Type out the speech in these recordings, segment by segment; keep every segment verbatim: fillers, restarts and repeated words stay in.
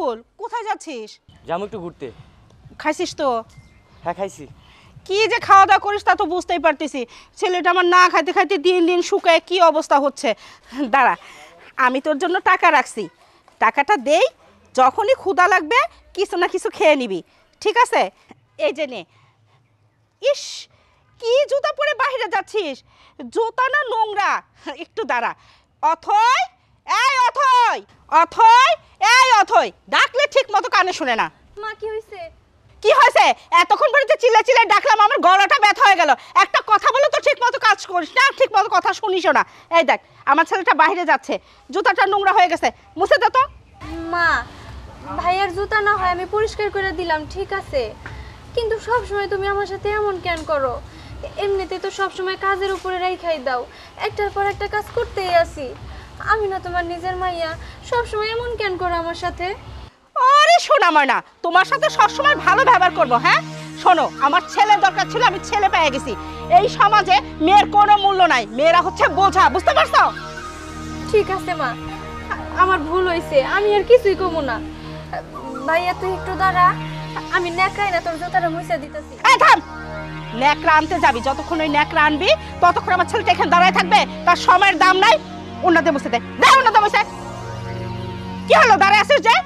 রাহুল, কোথায় যাচ্ছিস? যাবো একটু ঘুরতে। খাইছিস তো? হ্যাঁ খাইছি। কি যে খাওয়া দাওয়া করিস তা তো বুঝতেই পারতেছি। ছেলেটা আমার না খাইতে খাইতে দিন দিন শুকায় কি অবস্থা হচ্ছে। দাঁড়া, আমি তোর জন্য টাকা রাখছি, টাকাটা দেই, যখনই ক্ষুধা লাগবে কিছু না কিছু খেয়ে নিবি, ঠিক আছে? এই যে নে। ইস, কি জুতা পরে বাইরে যাচ্ছিস? জুতা না নোংরা? একটু দাঁড়া। অথয়, এই অথয়, অথয়, এই অথয়, ডাকলে ঠিক মতো কানে শুনে না। মা কি হইছে? কি হয়েছে? এতক্ষণ পর্যন্ত চিল্লা চিল্লা ডাকলাম, আমার গলাটা ব্যথা হয়ে গেল। একটা কথা বলো তো, ঠিক মতো কাজ করিস না, ঠিক মতো কথা শুনিস না। এই দেখ, আমার ছেলেটা বাইরে যাচ্ছে, জুতাটা নোংরা হয়ে গেছে, মুছে দে তো। মা, ভাইয়ার জুতা না হয় আমি পরিষ্কার করে দিলাম, ঠিক আছে, কিন্তু সব সময় তুমি আমার সাথে এমন কেন করো? এমনিতে তো সব সময় কাজের উপরে রাইখাই দাও, একটার পর একটা কাজ করতেই আসি। আমি না তোমার নিজের মাইয়া, সব সময় এমন কেন করো আমার সাথে? আরে শোনা ময়না, তোমার সাথে সবসময় ভালো ব্যবহার করবো। হ্যাঁ শোনো, আমার ছেলে দরকার ছিল, আমি ছেলে পেয়ে গেছি। এই সমাজে মেয়ের কোনো মূল্য নাই, মেয়েরা হচ্ছে বোঝা, বুঝতে পারছো? ঠিক আছে মা, আমার ভুল হয়েছে, আমি আর কিছুই কমু না। ভাইয়া তুই একটু দাঁড়া, আমি নেকাই না তোর জুতাটা মুছে দিতেছি। এই থাম, ন্যাকড়া আনতে যাবি, যতক্ষণ ওই ন্যাকড়া আনবি ততক্ষণ আমার ছেলেটা এখানে দাঁড়ায় থাকবে, তার সময়ের দাম নাই। উন্নতে মুছে দে, দে উন্নতে মুছে। কি হলো, দাঁড়ায় আসিস যে?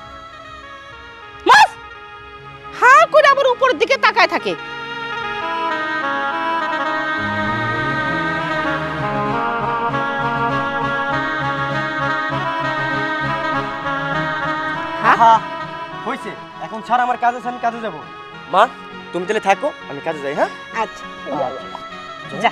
মাস হা করে আবার উপরের দিকে তাকায় থাকে। হ্যাঁ হইছে, এখন ছাড়, আমার কাজ আছে, আমি কাজে যাব। মা তুমি তাহলে থাকো, আমি কাজে যাই। হ্যাঁ আচ্ছা যা।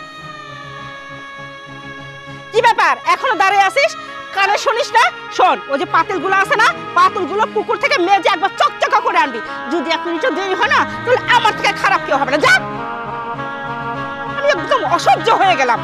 কি ব্যাপার, এখনো দাঁড়িয়ে আছিস? কানে শুনিস না? শোন, ওই যে পাতিলগুলো আছে না, পাতিলগুলো পুকুর থেকে মেজে একবার চকচকা করে আনবি। যদি এক মিনিটও দেরি হয় না, তাহলে আমার থেকে খারাপ কেউ হবে না। যা, আমি একদম অসহ্য হয়ে গেলাম।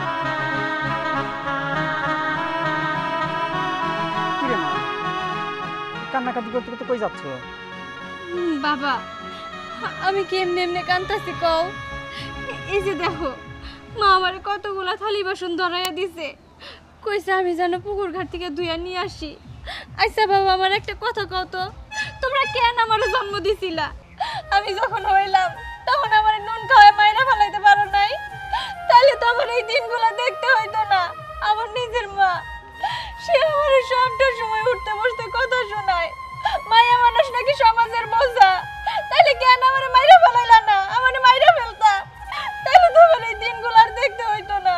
কি রে মা, কান্নাকাটি করতে করতে কই যাচ্ছ? বাবা, আমি কি এমনি এমনি কান্তাছি কও? এই যে দেখো, মা আমার কতগুলা থালি বাসন ধরাইয়া দিছে, কইছে আমি যেন পুকুর ঘাট থেকে ধুইয়া নিয়ে আসি। আচ্ছা বাবা, আমার একটা কথা কও তো, তোমরা কেন আমার জন্ম দিছিলা? আমি যখন হইলাম তখন আমার নুন খাওয়ায় মাইরা ফেলাইতে পারো নাই, তাহলে তো আমার এই দিনগুলো দেখতে হইতো না। আমার নিজের মা, সে আমার সবটা সময় উঠতে বসতে কথা শোনায়। মায়া মানুষ নাকি সমাজের বোঝা, তাহলে কেন আমার মাইরা ফেলাইলা না? আমার মাইরা ফেলতা, তাহলে তো আমার এই দিনগুলো আর দেখতে হইতো না।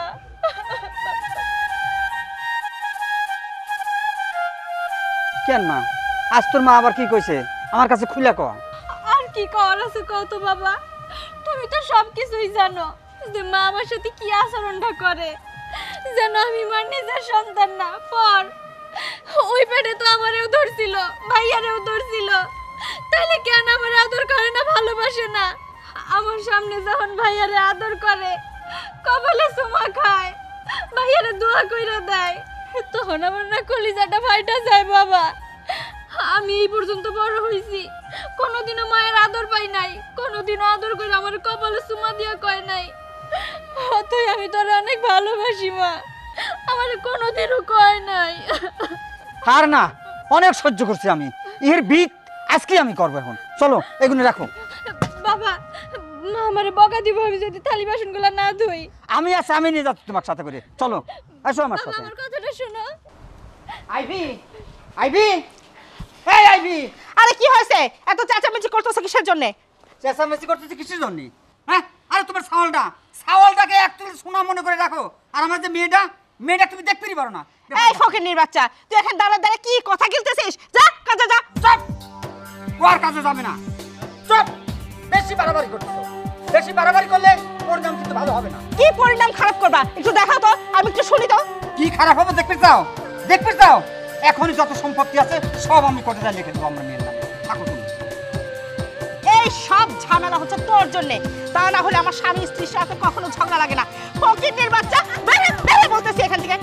কেন মা, আজ তোর মা আবার কি কইছে? আমার কাছে খুলে ক। আর কি কর আছে কও তো বাবা, তুমি তো সব কিছুই জানো যে মা আমার সাথে কি আচরণটা করে, যেন আমি মার নিজের সন্তান না। পর ওই পেটে তো আমারেও ধরছিল, ভাইয়ারেও ধরছিল, তাহলে কেন আমার আদর করে না, ভালোবাসে না? আমার সামনে যখন ভাইয়ারে আদর করে, কপালে চুমা খায়, ভাইয়ারে দোয়া কইরা দেয়, তখন আমার না কলিজাটা ফাইটা যায় বাবা। আমি এই পর্যন্ত বড় হইছি, কোনোদিনও মায়ের আদর পাই নাই, কোনোদিনও আদর করে আমার কপালে চুমা দিয়া কয় নাই অতই আমি তোর অনেক ভালোবাসি মা, আমার কোনোদিনও কয় নাই। আর না, অনেক সহ্য করছি আমি, এর বিট আজকে আমি করবো। এখন চলো এগুলো রাখো। বাবা, মা আমারে বকা দিব আমি যদি থালি বাসনগুলো না ধুই। আমি আছি, আমি নিয়ে যাচ্ছি তোমার সাথে করে। চলো আসো আমার বাবা, সাথে। আমার কথাটা শোনো। আইবি, আইবি, এই আইবি। আরে কি হয়েছে, এত চেঁচামেচি করতেছ কিসের জন্য? চেঁচামেচি করতেছি কিসের জন্য? হ্যাঁ, আরে তোমার ছাওয়ালটা, ছাওয়ালটাকে একটু সোনা মনে করে রাখো। আর আমার যে মেয়েটা, মেয়েটা তুমি দেখতেই পারো না। এই ফকিন্নির বাচ্চা, তুই এখানে দাঁড়া দাঁড়া কি কথা গিলতেছিস? যা কাজে যা। চুপ, ও আর কাজে যাবে না। চুপ, বেশি বাড়াবাড়ি করতেছো, বেশি বাড়াবাড়ি করলে পরিণাম কিন্তু ভালো হবে না। কি পরিণাম খারাপ করবা, একটু দেখাও তো, আমি একটু শুনি তো। কি খারাপ হবে দেখতে চাও? দেখতে চাও? এখনই যত সম্পত্তি আছে সব আমি কোথায় লিখে দেবো আমার মেয়ের নামে। থাকো তুমি। এই সব ঝামেলা হচ্ছে তোর জন্য, তা না হলে আমার স্বামী স্ত্রীর সাথে কখনো ঝগড়া লাগে না। ফকিন্নির বাচ্চা, বেরে বেরে বলতেছি এখান থেকে।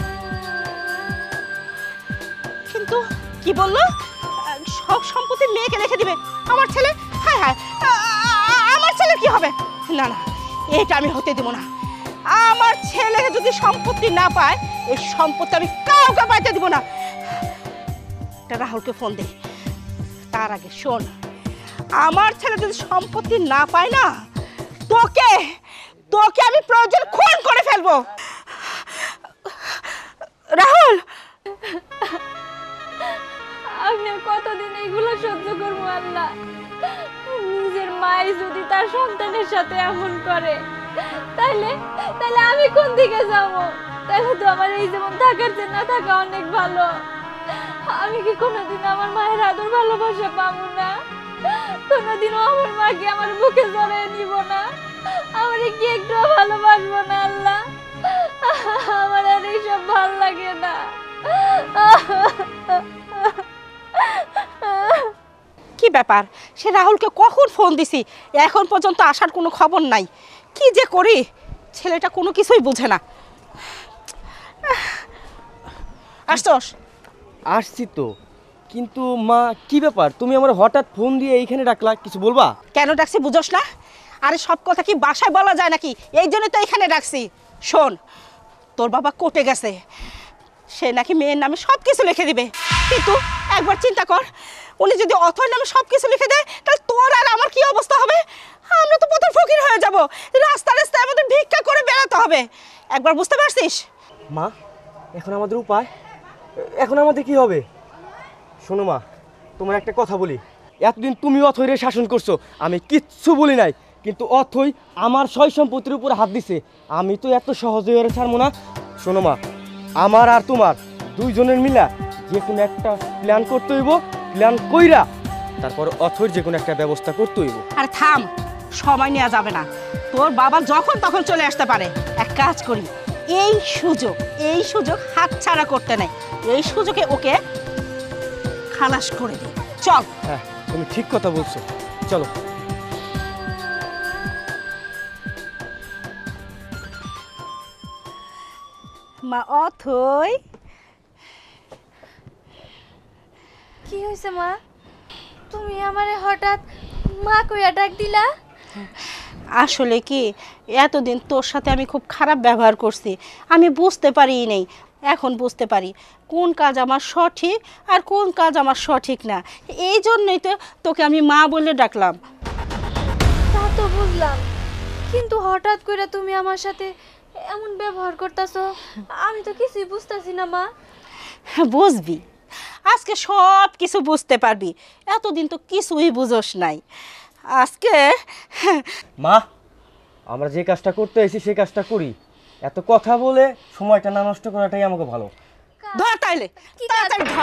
কিন্তু কি বললো, সব সম্পত্তি মেয়েকে রেখে দিবে আমার ছেলে? হায় হায়, আমার ছেলে কি হবে? না না, এটা আমি হতে দেব না। আমার ছেলে যদি সম্পত্তি না পায়, এই সম্পত্তি আমি কাউকে পাইতে দিব না। রাহুলকে ফোন দে, তার আগে শোন, আমার ছেলে যদি সম্পত্তি না পায় না, তোকে তোকে আমি প্রয়োজন খুন করে ফেলবো। রাহুল, আমি আর কতদিন এইগুলো সহ্য করবো আল্লাহ? নিজের মাই যদি তার সন্তানের সাথে এমন করে, তাহলে তাহলে আমি কোন দিকে যাব? তাহলে তো আমার এই জীবন থাকার চেয়ে না থাকা অনেক ভালো। আমি কি কোনোদিন আমার মায়ের আদর ভালোবাসা পাবো না? কোনোদিনও আমার মাকে আমার বুকে জড়িয়ে নিব না? আমার কি একটু ভালোবাসবো না আল্লাহ? আমার আর এইসব ভালো লাগে না। কি ব্যাপার? সে রাহুলকে কখন ফোন দিছি, এখন পর্যন্ত আসার কোনো খবর নাই। কি যে করি, ছেলেটা কোনো কিছুই বোঝে না। আসছস? আসছি তো, কিন্তু মা কি ব্যাপার, তুমি আমার হঠাৎ ফোন দিয়ে এইখানে ডাকলা, কিছু বলবা? কেন ডাকছি বুঝোস না? আরে সব কথা কি বাসায় বলা যায় নাকি? এই জন্য তো এখানে ডাকছি। শোন, তোর বাবা কোর্টে গেছে, সে নাকি মেয়ের নামে সব কিছু লিখে দিবে। কিন্তু একবার চিন্তা কর, উনি যদি অথর নামে সব কিছু লিখে দেয়, তাহলে তোর আর আমার কি অবস্থা হবে? আমরা তো পথের ফকির হয়ে যাব, রাস্তা রাস্তায় আমাদের ভিক্ষা করে বেড়াতে হবে। একবার বুঝতে পারছিস? মা, এখন আমাদের উপায়, এখন আমাদের কি হবে? শোনো মা, তোমার একটা কথা বলি, এতদিন তুমি অথৈরে শাসন করছো, আমি কিচ্ছু বলি নাই, কিন্তু অথৈ আমার সয় সম্পত্তির উপর হাত দিছে, আমি তো এত সহজে ওরে ছাড়বো না। শোনো মা, আমার আর তোমার দুইজনের মিলা যে কোনো একটা প্ল্যান করতে হইব, প্ল্যান কইরা তারপর অথৈর যে কোনো একটা ব্যবস্থা করতে হইব। আর থাম, সময় নেওয়া যাবে না। তোর বাবা যখন তখন চলে আসতে পারে। এক কাজ করি, এই সুযোগ এই সুযোগ হাতছাড়া করতে নেই, এই সুযোগে ওকে খালাস করে দিই। চল। হ্যাঁ, তুমি ঠিক কথা বলছো, চলো। মা অথৈ, কি হয়েছে মা? তুমি আমারে হঠাৎ মা কইয়া ডাক দিলা? আসলে কি, এতদিন তোর সাথে আমি খুব খারাপ ব্যবহার করছি, আমি বুঝতে পারি নাই। এখন বুঝতে পারি কোন কাজ আমার সঠিক আর কোন কাজ আমার সঠিক না। এই জন্যই তো তোকে আমি মা বলে ডাকলাম। তা তো বুঝলাম, কিন্তু হঠাৎ করে তুমি আমার সাথে এমন ব্যবহার করতেছো, আমি তো কিছুই বুঝতাছি না মা। বুঝবি, আজকে সব কিছু বুঝতে পারবি। এতদিন তো কিছুই বুঝোস নাই। আজকে মা, আমরা যে কাজটা করতে এসেছি সেই কাজটা করি, এত কথা বলে সময়টা না নষ্ট করাটাই আমাকে ভালো। ধর তাইলে, কি কাজ? তাড়াতাড়ি ধর।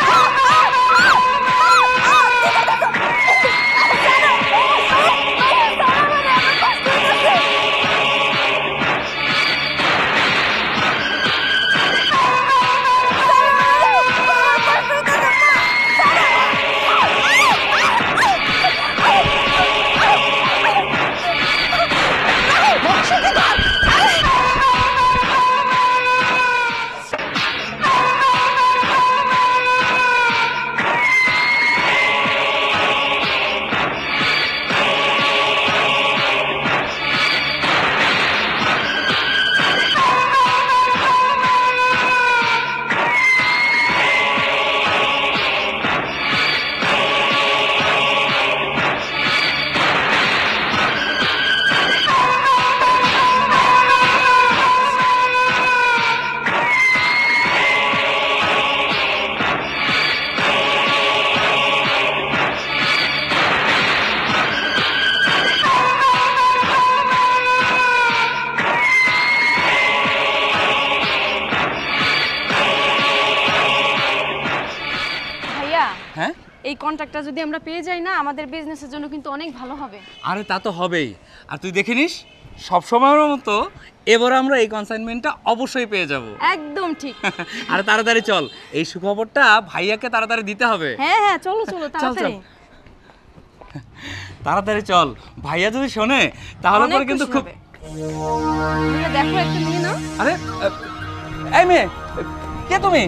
হ্যাঁ, এই কন্ট্রাক্টটা যদি আমরা পেয়ে যাই না, আমাদের বিজনেসের জন্য কিন্তু অনেক ভালো হবে। আরে তা তো হবেই। আর তুই দেখে নিস, সব সময়ের মতো এবার আমরা এই কনসাইনমেন্টটা অবশ্যই পেয়ে যাব। একদম ঠিক। আরে তাড়াতাড়ি চল, এই সুখবরটা ভাইয়াকে তাড়াতাড়ি দিতে হবে। হ্যাঁ হ্যাঁ, চলো চলো তাড়াতাড়ি। তাড়াতাড়ি চল, ভাইয়া যদি শোনে তাহলে অনেক পরে কিন্তু খুশি খুব। হবে। ভাইয়া দেখো, একটা নিয়ে নাও। আরে এই মেয়ে, কে তুমি?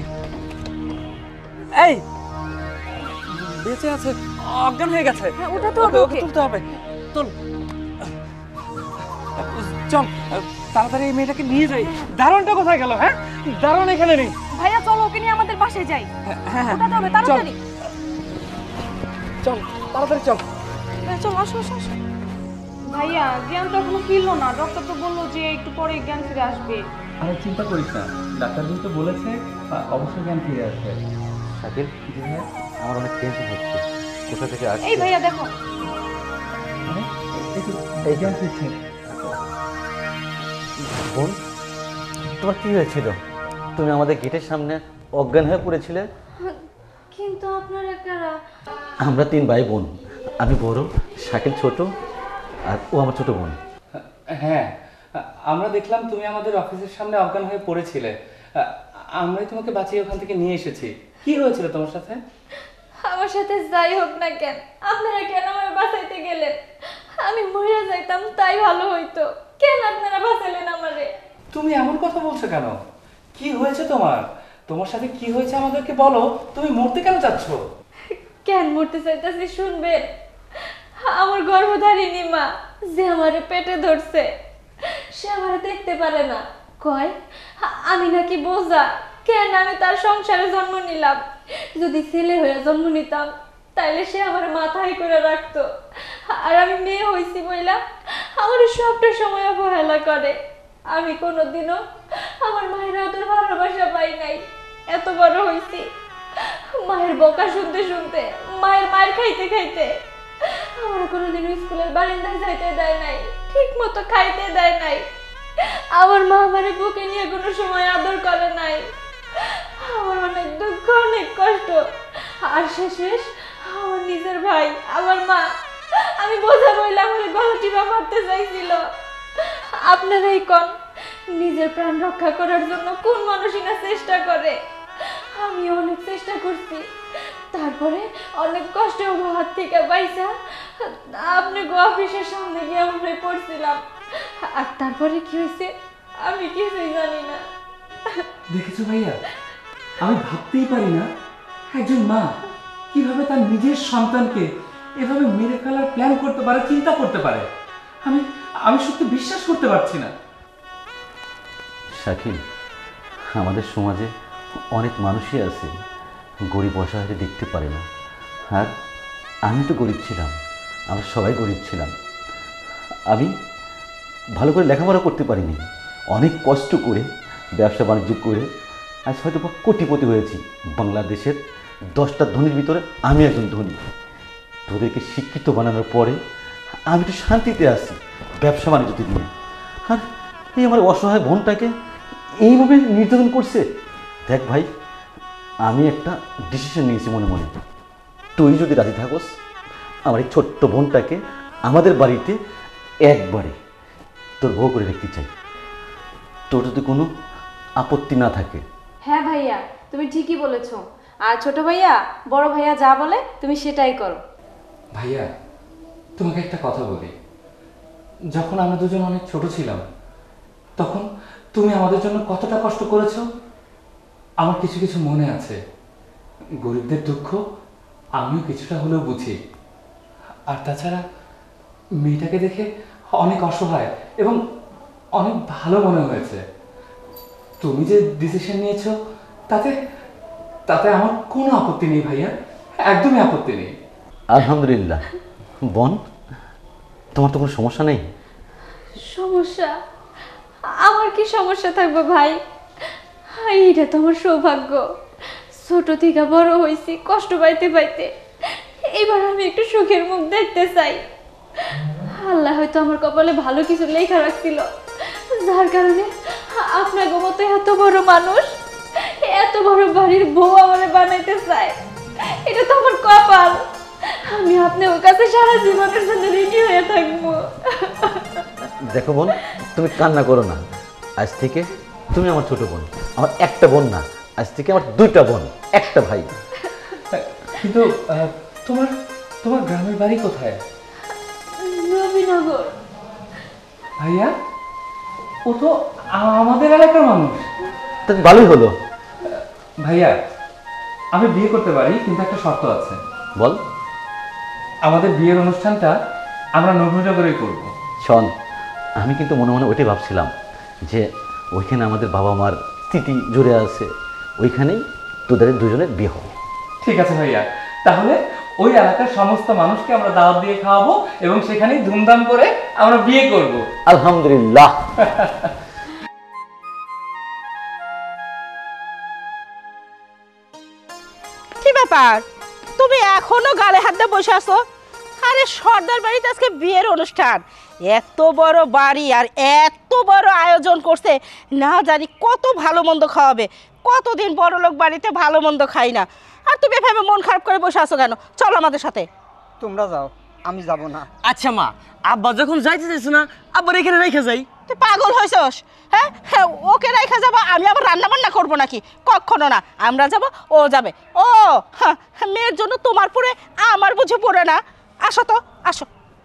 এই বেঁচে আছে, অজ্ঞান হয়ে গেছে। হ্যাঁ, ওঠাতে হবে ওকে ওকে। তুলতে হবে। চল চল, তাড়াতাড়ি এই মেয়েটাকে নিয়ে যাই। দারোয়ানটা কোথায় গেল? হ্যাঁ, দারোয়ান এখানে নেই। ভাইয়া চলো, ওকে নিয়ে আমাদের বাসায় যাই। হ্যাঁ হ্যাঁ, ওঠাতে হবে তাড়াতাড়ি। চল তাড়াতাড়ি চল। চল আসো আসো আসো। ভাইয়া জ্ঞান তো এখনো ফিরলো না, ডক্টর তো বললো যে একটু পরে জ্ঞান ফিরে আসবে। আরে চিন্তা করিস না, ডাক্তার তো বলেছে অবশ্যই জ্ঞান ফিরে আসবে। শাকিল, আমার অনেক টেনশন হচ্ছে, কোথা থেকে আসছে? এই ভাইয়া দেখো, এই জ্ঞান ফিরছে। বোন, তোমার কি হয়েছিল? তুমি আমাদের গেটের সামনে অজ্ঞান হয়ে পড়েছিলে। কিন্তু আপনারা কারা? আমরা তিন ভাই বোন, আমি বড়, শাকিল ছোট, আর ও আমার ছোট বোন। হ্যাঁ, আমরা দেখলাম তুমি আমাদের অফিসের সামনে অজ্ঞান হয়ে পড়েছিলে, আমরাই তোমাকে বাঁচিয়ে ওখান থেকে নিয়ে এসেছি। কি হয়েছিল তোমার সাথে? আমার সাথে যাই হোক না কেন, আপনারা কেন আমার বাঁচাইতে গেলেন? আমি মরে যাইতাম তাই ভালো হইতো, কেন আপনারা বাঁচাইলেন আমারে? তুমি এমন কথা বলছো কেন? কি হয়েছে তোমার? তোমার সাথে কি হয়েছে আমাদেরকে বলো। তুমি মরতে কেন যাচ্ছ? কেন মরতে চাইতেছি শুনবেন? আমার গর্ভধারিণী মা যে আমারে পেটে ধরছে, সে আমারে দেখতে পারে না, কয় আমি নাকি বোঝা। কেন আমি তার সংসারে জন্ম নিলাম? যদি ছেলে হয়ে জন্ম নিতাম তাইলে সে আমার মাথায় করে রাখতো, আর আমি মেয়ে হইছি বইলা আমার সবটা সময় অবহেলা করে। আমি কোনোদিনও আমার মায়ের আদর ভালোবাসা পাই নাই। এত বড় হইছি মায়ের বকা শুনতে শুনতে, মায়ের মায়ের খাইতে খাইতে। আমার কোনোদিনও স্কুলের বারান্দায় যাইতে দেয় নাই, ঠিক মতো খাইতে দেয় নাই। আমার মা আমারে বুকে নিয়ে কোনো সময় আদর করে নাই। আমার অনেক দুঃখ, অনেক কষ্ট, আর শেষ আমার নিজের ভাই, আমার মা, আমি বোঝা বইলে আমার গলা টিপা মারতে চাইছিল। আপনারাই কোন, নিজের প্রাণ রক্ষা করার জন্য কোন মানুষই না চেষ্টা করে? আমি অনেক চেষ্টা করছি, তারপরে অনেক কষ্টে হাত থেকে পাইছা আপনি গো অফিসের সামনে গিয়ে আমরা পড়ছিলাম। আর তারপরে কি হয়েছে আমি কিছুই জানি না। দেখেছো ভাইয়া, আমি ভাবতেই পারি না একজন মা কিভাবে তার নিজের সন্তানকে এভাবে মেরে ফেলার প্ল্যান করতে পারে, চিন্তা করতে পারে। আমি আমি সত্যি বিশ্বাস করতে পারছি না। শাকিল, আমাদের সমাজে অনেক মানুষই আছে গরিব অসহায় দেখতে পারে না, আর আমি তো গরিব ছিলাম, আমরা সবাই গরিব ছিলাম। আমি ভালো করে লেখাপড়া করতে পারিনি, অনেক কষ্ট করে ব্যবসা বাণিজ্য করে আজ হয়তো বা কোটিপতি হয়েছি। বাংলাদেশের দশটা ধনীর ভিতরে আমি একজন ধনী। তোদেরকে শিক্ষিত বানানোর পরে আমি তো শান্তিতে আছি ব্যবসা বাণিজ্য নিয়ে, আর এই আমার অসহায় বোনটাকে এইভাবে নির্যাতন করছে। দেখ ভাই, আমি একটা ডিসিশন নিয়েছি মনে মনে, তুই যদি রাজি থাকোস আমার এই ছোট্ট বোনটাকে আমাদের বাড়িতে একবারে তোর বউ করে রাখতে চাই, তোর যদি কোনো আপত্তি না থাকে। হ্যাঁ ভাইয়া, তুমি ঠিকই বলেছো। আর ছোট ভাইয়া বড় ভাইয়া যা বলে তুমি সেটাই করো। ভাইয়া, তোমাকে একটা কথা বলি, যখন আমরা দুজন অনেক ছোট ছিলাম তখন তুমি আমাদের জন্য কতটা কষ্ট করেছো আমার কিছু কিছু মনে আছে। গরিবদের দুঃখ আমিও কিছুটা হলেও বুঝি। আর তাছাড়া মেয়েটাকে দেখে অনেক অসহায় এবং অনেক ভালো মনে হয়েছে। তুমি যে ডিসিশন নিয়েছো তাতে তাতে আমার কোনো আপত্তি নেই ভাইয়া, একদমই আপত্তি নেই। আলহামদুলিল্লাহ। বোন, তোমার তো কোনো সমস্যা নেই? সমস্যা? আমার কি সমস্যা থাকবে ভাই? এইটা তো আমার সৌভাগ্য। ছোট থেকে বড় হয়েছি কষ্ট পাইতে পাইতে, এবার আমি একটু সুখের মুখ দেখতে চাই। আল্লাহ হয়তো আমার কপালে ভালো কিছু লেখা রাখছিল, যার কারণে আপনাকে মতো এত বড় মানুষ, এত বড় বাড়ির বউ আমারে বানাইতে চায়। এটা তো আমার কপাল। আমি আপনার কাছে সারা জীবনের জন্য ঋণী হয়ে থাকবো। দেখো বোন, তুমি কান্না করো না। আজ থেকে তুমি আমার ছোট বোন, আমার একটা বোন না, আজ থেকে আমার দুইটা বোন, একটা ভাই। কিন্তু আহ, তোমার তোমার গ্রামের বাড়ি কোথায়? নবীনগর। ভাইয়া, ও তো আমাদের এলাকার মানুষ। তা ভালোই হলো। ভাইয়া, আমি বিয়ে করতে পারি, কিন্তু একটা শর্ত আছে। বল। আমাদের বিয়ের অনুষ্ঠানটা আমরা নবীনগরেই করব। শোন, আমি কিন্তু মনে মনে ওইটাই ভাবছিলাম যে ওইখানে আমাদের বাবা মার স্মৃতি জুড়ে আছে, ওইখানেই তোদের দুজনের বিয়ে হবে। ঠিক আছে ভাইয়া, তাহলে ওই এলাকার সমস্ত মানুষকে আমরা দাওয়াত দিয়ে খাওয়াবো এবং সেখানেই ধুমধাম করে আমরা বিয়ে করব। আলহামদুলিল্লাহ। কি ব্যাপার, তুমি এখনো গালে হাত দিয়ে বসে আছো? আরে সর্দার বাড়িতে আজকে বিয়ের অনুষ্ঠান, এত বড় বাড়ি আর এত বড় আয়োজন করছে, না জানি কত ভালো মন্দ খাওয়াবে। কতদিন বড় লোক বাড়িতে ভালো মন্দ খাই না, আর তুমি এভাবে মন খারাপ করে বসে আছো কেন? চলো আমাদের সাথে। তোমরা যাও, আমি যাব না। আচ্ছা মা, আব্বা যখন যাইতে চাইছো না, আব্বার এখানে রেখে যাই। তুই পাগল হয়েছস? হ্যাঁ হ্যাঁ, ওকে রেখে যাবো? আমি আবার রান্না বান্না করবো নাকি? কখনো না। আমরা যাব, ও যাবে। ও হ্যাঁ, মেয়ের জন্য তোমার পরে আমার বুঝে পড়ে না। আসো তো, আসো।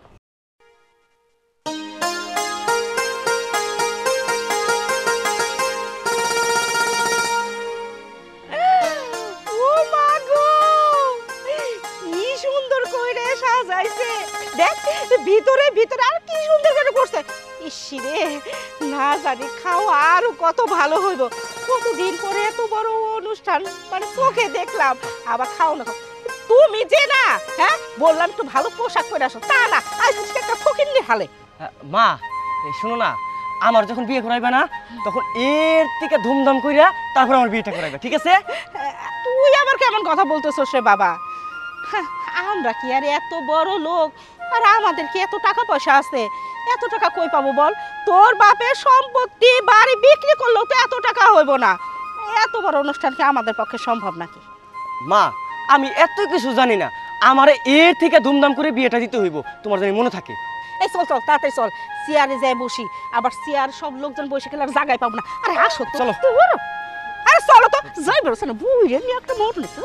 ও মা গো, কি সুন্দর কইরে সাজাইছে। দেখ ভিতরে ভিতরে আর কি সুন্দর করে করছে। ইসি রে, না জানি খাওয়া আরো কত ভালো হইব। কতদিন পরে এত বড় অনুষ্ঠান মানে চোখে দেখলাম। আবার খাও না, তুমি যে না হ্যাঁ বললাম একটু ভালো পোশাক পরে আসো, তা না আজ একটা ফকিন্নি হালে। মা এই শোনো না, আমার যখন বিয়ে করাইবে না, তখন এর থেকে ধুমধাম কইরা তারপর আমার বিয়েটা করাইবে, ঠিক আছে? তুই আবার কেমন কথা বলতেছস রে বাবা? হ্যাঁ, আমরা কি আর এত বড় লোক, আর আমাদের কি এত টাকা পয়সা আছে? এত টাকা কই পাবো বল? তোর বাপের সম্পত্তি বাড়ি বিক্রি করলেও তো এত টাকা হইব না। এত বড় অনুষ্ঠান কি আমাদের পক্ষে সম্ভব নাকি? মা আমি এত কিছু জানি না, আমারে এর থেকে ধুমধাম করে বিয়েটা দিতে হইব, তোমার জানি মনে থাকে। এই চল চল তাড়াতাড়ি চল, চেয়ারে যাই বসি। আবার চেয়ার সব লোকজন বসে গেলে আর জায়গায় পাবো না। আরে আসো তো, চলো। তুই বলো। আরে চলো তো, যাই বেরোছে না বুড়ি নিয়ে একটা মোট নিচ্ছে।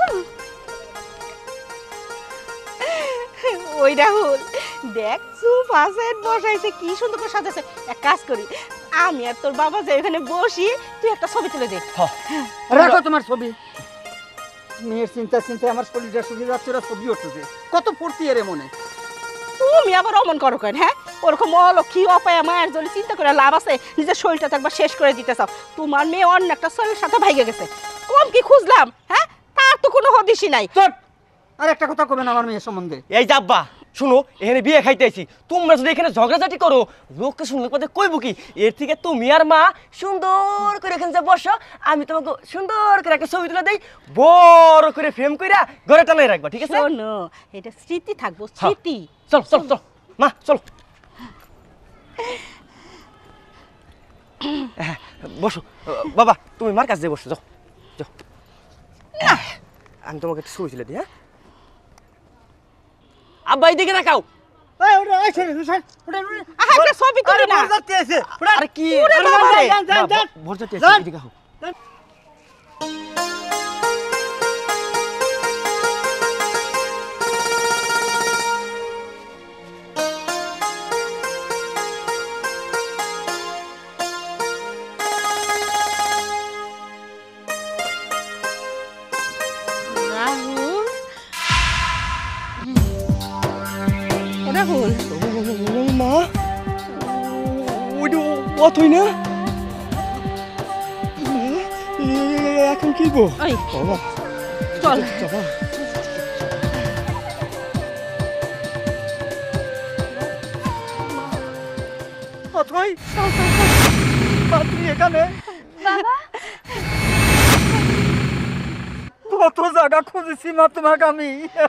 ওই রাহুল দেখ, চুপ আছে, বসাইছে কি সুন্দর করে সাজাইছে। এক কাজ করি, আমি আর তোর বাবা যাই ওখানে বসি, তুই একটা ছবি তুলে দে। রাখো তোমার ছবি। মেয়ের চিন্তা চিন্তায় আমার শরীরটা শুকিয়ে যাচ্ছে, ওরা ছবি উঠতেছে। কত ফুর্তি এর মনে। তুমি আবার অমন করো কেন? হ্যাঁ, ওরকম অলক্ষী অপায়া মায়ের জন্য চিন্তা করে লাভ আছে? নিজের শরীরটা একবার শেষ করে দিতে চাও। তোমার মেয়ে অন্য একটা ছেলের সাথে ভাইগে গেছে, কম কি খুঁজলাম? হ্যাঁ, তার তো কোনো হদিশই নাই। চট, আর একটা কথা কবেন আমার মেয়ের সম্বন্ধে। এই যে আব্বা শুনো, এখানে বিয়ে খাইতে আইছি, তোমরা যদি এখানে ঝগড়াঝাটি করো, লোককে শুনলে পথে কইব কি? এর থেকে তুমি আর মা সুন্দর করে এখানে যা বসো, আমি তোমাকে সুন্দর করে একটা ছবি তুলে দেই, বড় করে ফ্রেম কইরা ঘরে টানাই রাখবা, ঠিক আছে? শোনো, এটা স্মৃতি থাকবো, স্মৃতি। চল চল চল মা, চল। হ্যাঁ, বসো বাবা, তুমি মার কাছে বসো, যাও যাও। আমি তোমাকে একটা ছবি তুলে দিই। হ্যাঁ আব্বা এইদিকে দেখাও। এই ওটা এই ছেলে ছেলে ওটা আহা, একটা ছবি তুলি না। যাচ্ছে আছে আরে কি ওরে আরে বাবা, বাবা রে, যান, যান, যান। ভোর যাচ্ছে, যান। এদিকে আহো। রাহুল, রাহুল, মা ওইটা অথই না? এখন কি গো? ওই বাবা চল। বাবা অথই তুমি এখানে? কত জায়গা খুঁজেছি মা তোমাকে আমি।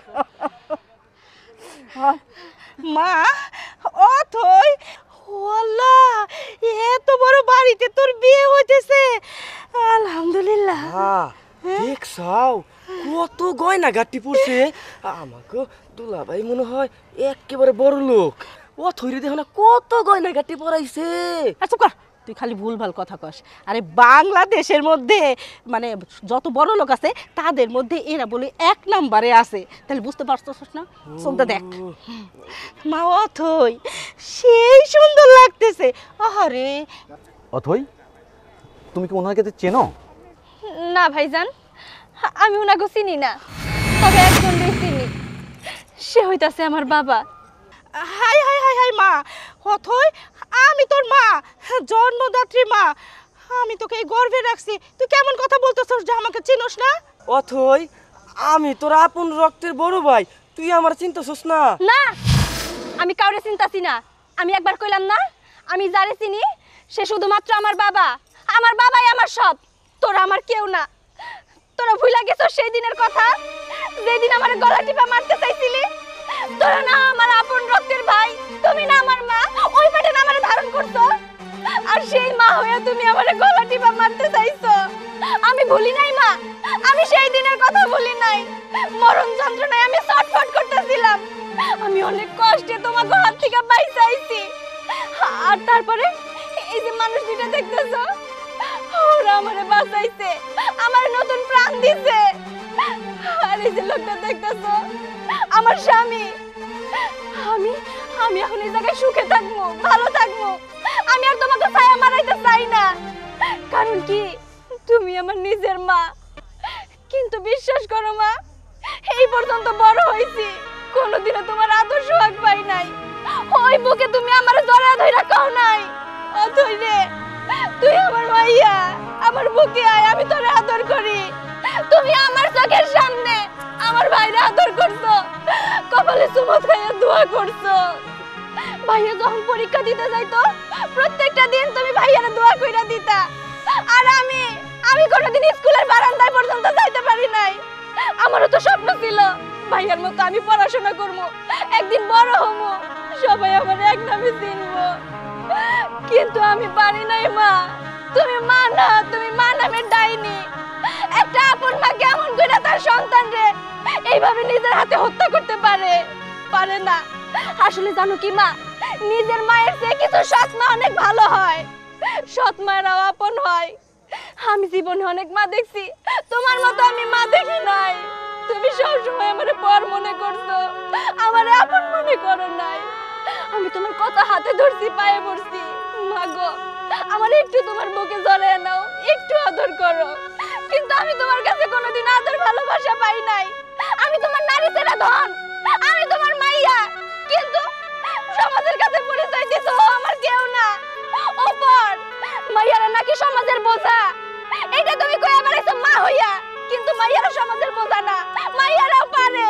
মা অথই, ওয়াল্লাহ এত বড় বাড়িতে তোর বিয়ে হইতেছে, আলহামদুলিল্লাহ। হ্যাঁ দেখছাও কত গয়না গাটি পড়ছে। আমাকে দুলাভাই মনে হয় একেবারে বড় লোক। ও থইরে দেখো না কত গয়না গাটি পরাইছে। আচ্ছা কর, তুই খালি ভুলভাল কথা কস। আরে বাংলাদেশের মধ্যে মানে যত বড় লোক আছে তাদের মধ্যে এরা বলে এক নাম্বারে আছে, তাহলে বুঝতে পারছস না? চোখটা দেখ মা, অথই সেই সুন্দর লাগতেছে। আরে অথই, তুমি কি ওনাকে চেনো? না ভাইজান, আমি ওনাকে চিনি না, তবে একজনকে চিনি, সে হইতাছে আমার বাবা। হাই হাই হাই হাই মা, অথই আমি তোর মা, জন্মদাত্রী মা। আমি তোকে এই গর্ভে রাখছি, তুই কেমন কথা বলতেছস যে আমাকে চিনোস না? অথই আমি তোর আপন রক্তের বড় ভাই, তুই আমার চিন্তাছস না? না, আমি কাউরে চিন্তাছি না। আমি একবার কইলাম না, আমি যারে চিনি সে শুধুমাত্র আমার বাবা। আমার বাবাই আমার সব, তোরা আমার কেউ না। তোরা ভুলা গেছো সেই দিনের কথা, যেদিন আমার গলা টিপা মারতে চাইছিলি। তোরা না আমার আপন রক্তের ভাই, তুমি না আমার মা, ওই পেটে না আমারে ধারণ করছো। আর সেই মা হয়ে তুমি আমার গলা টিপা মারতে চাইছো। আমি ভুলি নাই মা, আমি সেই দিনের কথা ভুলি নাই। মরণ যন্ত্রণায় আমি ছটফট করতেছিলাম। আমি অনেক কষ্টে তোমাকে হাত থেকে বাইচা আইছি। আর তারপরে এই যে মানুষ দুইটা দেখতেছো, ওরা আমারে বাঁচাইছে, আমার নতুন প্রাণ দিছে। আর এই যে লোকটা দেখতেছো, আমার স্বামী। আমি আমি এখন এই জায়গায় সুখে থাকবো, ভালো থাকবো। আমি আর তোমাকে ছায়া মারাইতে চাই না। কারণ কি, তুমি আমার নিজের মা। কিন্তু বিশ্বাস করো মা, এই পর্যন্ত বড় হইছি, কোনোদিনও তোমার আদর সোহাগ পাই নাই। ওই বুকে তুমি আমার জড়া ধইরা কও নাই, অথই রে তুই আমার মাইয়া, আমার বুকে আয়, আমি তোরে আদর করি। তুমি আমার চোখের সামনে আমার ভাইরে আদর করছো, কপালে চুমুত খাইয়া দোয়া করছো। ভাইয়া যখন পরীক্ষা দিতে যাইতো, প্রত্যেকটা দিন তুমি ভাইয়ারে দোয়া কইরা দিতা। আর আমি আমি কোনোদিন স্কুলের বারান্দায় পর্যন্ত যাইতে পারি নাই। আমারও তো স্বপ্ন ছিল ভাইয়ার মতো আমি পড়াশোনা করবো, একদিন বড় হবো, সবাই আমার এক নামে চিনবো। কিন্তু আমি পারি নাই মা। তুমি মা না, তুমি মা নামের ডাইনি। একটা আপন মা কেমন করে তার সন্তানরে এইভাবে নিজের হাতে হত্যা করতে পারে? পারে না। আসলে জানো কি মা, নিজের মায়ের চেয়ে কিছু সৎ মা অনেক ভালো হয়, সৎ মায়েরাও আপন হয়। আমি জীবনে অনেক মা দেখছি, তোমার মতো আমি মা দেখি নাই। তুমি সবসময় আমার পর মনে করছো, আমার আপন মনে করো নাই। আমি তোমার কথা হাতে ধরছি, পায়ে পড়ছি। মা গো, আমার একটু তোমার বুকে জড়ায় নাও, একটু আদর করো। কিন্তু আমি তোমার কাছে কোনোদিন আদর ভালোবাসা পাই নাই। আমি তোমার নারী ছেড়া ধন, আমি তোমার মাইয়া। কিন্তু সমাজের কাছে পরিচয় দিছো ও আমার কেউ না, ও পর। মাইয়ারা নাকি সমাজের বোঝা, এটা তুমি কইয়া বেড়াইছো মা হইয়া। কিন্তু মাইয়ারা সমাজের বোঝা না, মাইয়ারাও পারে।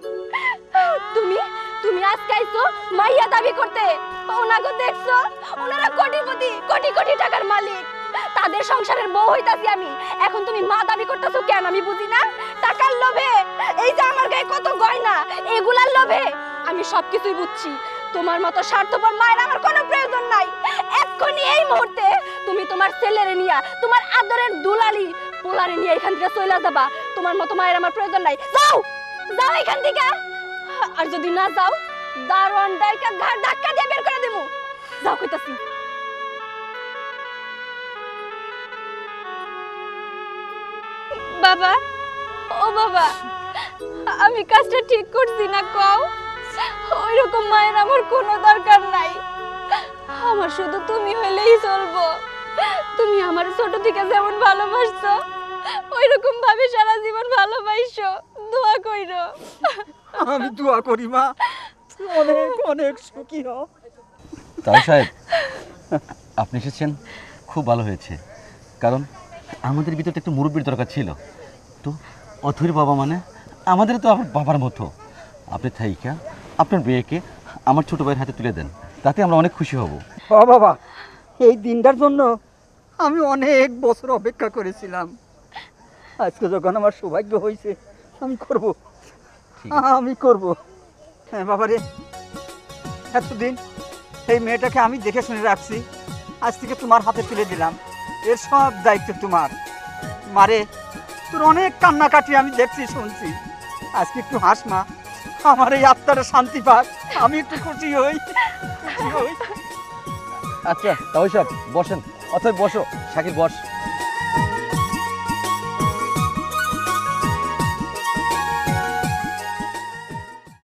তুমি তুমি আজকে আইছো মাইয়া দাবি করতে। ওনাকে দেখছো, ওনারা কোটিপতি, কোটি কোটি টাকার মালিক। তাদের সংসারের বউ হইতাছি আমি। এখন তুমি মা দাবি করতেছো কেন আমি বুঝি না। টাকার লোভে, এই যে আমার গায়ে কত গয়না, এগুলার লোভে। আমি সবকিছুই বুঝছি। তোমার মতো স্বার্থপর মায়ের আমার কোনো প্রয়োজন নাই। এক্ষুনি এই মুহূর্তে তুমি তোমার ছেলেরে নিয়া, তোমার আদরের দুলালি পোলারে নিয়ে এখান থেকে চলে যাবা। তোমার মতো মায়ের আমার প্রয়োজন নাই। যাও যাও এখান থেকে। আর যদি না যাও, দারোয়ান ডাইকা ঘাড় ধাক্কা দিয়ে বের করে দেবো। যাও কইতাছি। বাবা, ও বাবা, আমি কাজটা ঠিক করছি না কও? ওই রকম মায়ের আমার কোনো দরকার নাই। আমার শুধু তুমি হইলেই চলবো। তুমি আমার ছোট থেকে যেমন ভালোবাসছো, ওই রকম ভাবে সারা জীবন ভালোবাসো। দোয়া কইরো। আমি দোয়া করি মা, তুই অনেক অনেক সুখী হও। তাও সাহেব, আপনি এসেছেন খুব ভালো হয়েছে, কারণ আমাদের ভিতরে একটু মুরব্বির দরকার ছিল। তো অথৈর বাবা মানে আমাদের তো আমার বাবার মতো। আপনি থাইকা আপনার মেয়েকে আমার ছোট ভাইয়ের হাতে তুলে দেন, তাতে আমরা অনেক খুশি হব। ও বাবা, এই দিনটার জন্য আমি অনেক বছর অপেক্ষা করেছিলাম। আজকে যখন আমার সৌভাগ্য হয়েছে, আমি করব, আমি করব। হ্যাঁ বাবা রে, এতদিন এই মেয়েটাকে আমি দেখে শুনে রাখছি, আজ থেকে তোমার হাতে তুলে দিলাম। এর সব দায়িত্ব তোমার। মারে, তোর অনেক কান্নাকাটি আমি দেখছি, শুনছি। আজকে একটু হাস মা, আমার এই আত্মাটা শান্তি পাক, আমি একটু খুশি হই, খুশি হই। আচ্ছা তাও সব বসেন, অথবা বসো, শাকিল বস।